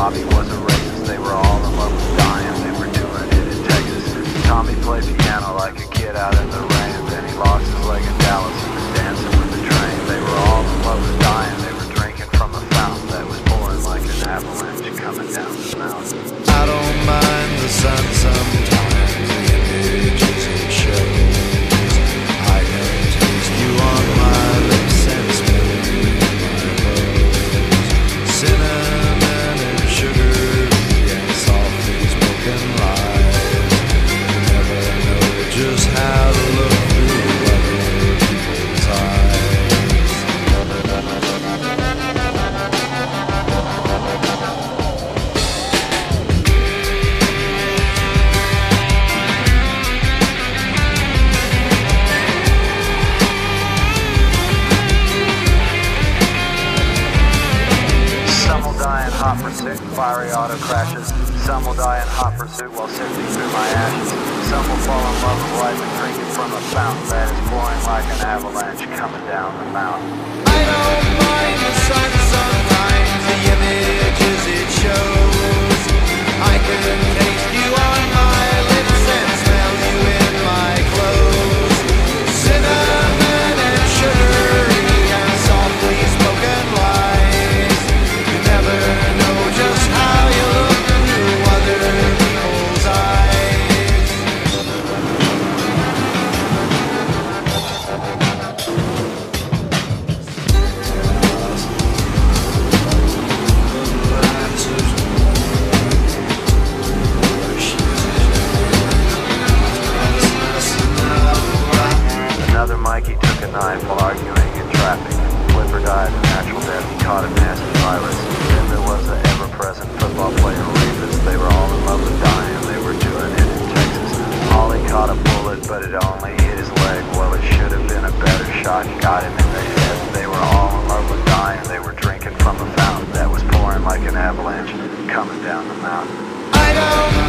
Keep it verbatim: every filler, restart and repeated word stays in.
Bobby was a racist, they were all in love with dying, they were doing it in Texas. Tommy played piano like a kid out in the rain, then he lost his leg in Dallas, he was dancing with the train. They were all in love with dying, they were drinking from a fountain that was pouring like an avalanche coming down the mountain. I don't mind the sun sometimes, the images it shows. I can taste you on my lips and smell you in my clothes. Cinnamon and sugar and softly spoken lies. You never know just how to look through other people's eyes. Hot pursuit, fiery auto crashes. Some will die in hot pursuit while sifting through my ashes. Some will fall in love with life and drinking from a fountain that is pouring like an avalanche coming down the mountain. I don't mind the sun sometimes, the images it shows. I can taste you on my lips and smell you in my clothes. Cinnamon and sugary and softly spoken lies. You never know just how you look through other people's eyes. Another Mikey took a knife while arguing in traffic. Flipper died a natural death, he caught a nasty virus. Then there was the ever-present football player rapist. They were all in love with dying, they were doing it in Texas. Ollie caught a bullet, but it only hit his leg. Well, it should have been a better shot, got him in the head. They were all in love with dying, they were drinking from a fountain that was pouring like an avalanche coming down the mountain. I don't